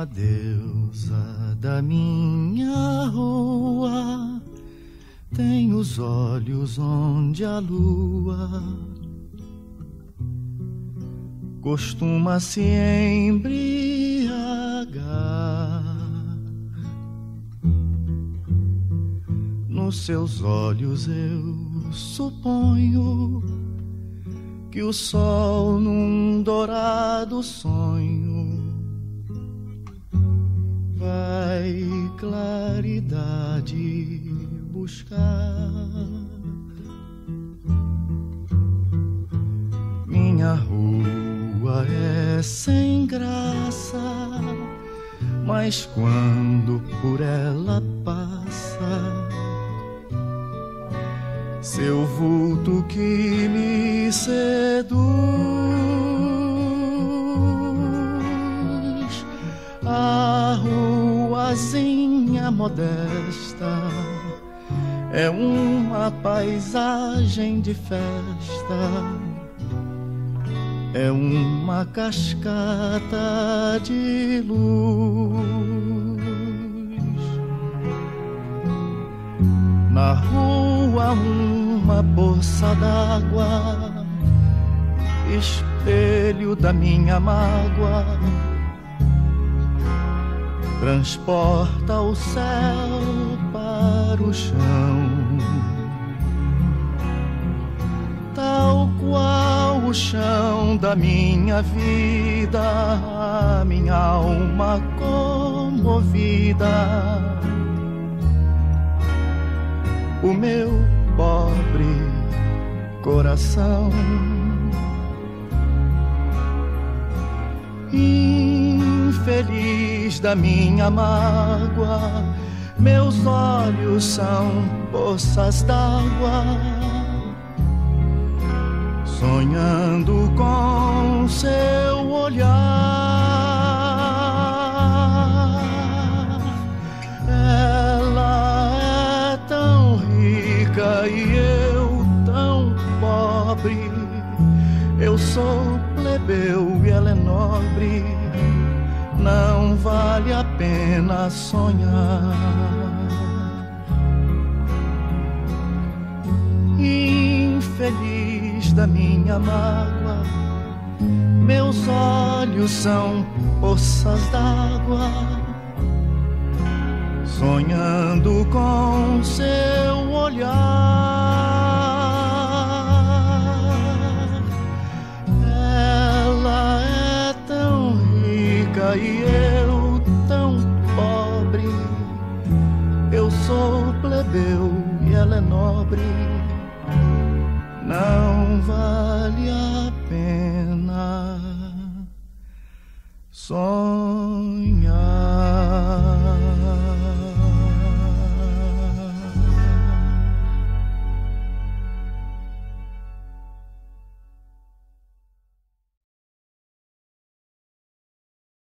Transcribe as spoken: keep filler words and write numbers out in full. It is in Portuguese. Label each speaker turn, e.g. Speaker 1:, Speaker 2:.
Speaker 1: A deusa da minha rua tem os olhos onde a lua costuma se embriagar. Nos seus olhos eu suponho que o sol num dourado sonho vai claridade buscar. Minha rua é sem graça, mas quando por ela passa, seu vulto que me seduz, a ruazinha modesta é uma paisagem de festa, é uma cascata de luz. Na rua uma poça d'água, espelho da minha mágoa, transporta o céu para o chão, tal qual o chão da minha vida, a minha alma comovida, o meu pobre coração. Infeliz da minha mágoa, meus olhos são poças d'água, sonhando com seu olhar. Ela é tão rica e eu tão pobre, eu sou plebeu e ela é nobre, não vale a pena sonhar. Infeliz da minha mágoa, meus olhos são poças d'água, sonhando com seu olhar. Ela é tão rica e eu tão pobre, eu sou plebeu e ela é nobre, não vale a pena sonhar.